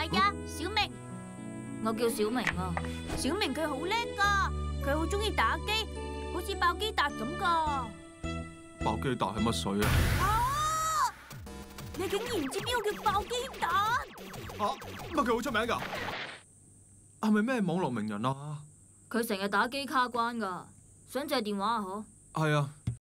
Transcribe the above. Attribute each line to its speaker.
Speaker 1: 係啊，小明，
Speaker 2: 我叫小明啊。
Speaker 1: 小明佢好叻噶，佢好中意打機，好似爆機達咁噶。
Speaker 3: 爆機達係乜水啊？
Speaker 1: 你竟然唔知邊個叫爆機達？
Speaker 3: 乜佢好出名噶？係咪咩網絡名人啊？
Speaker 2: 佢成日打機卡關噶，想借電話啊？嗬？
Speaker 3: 係啊。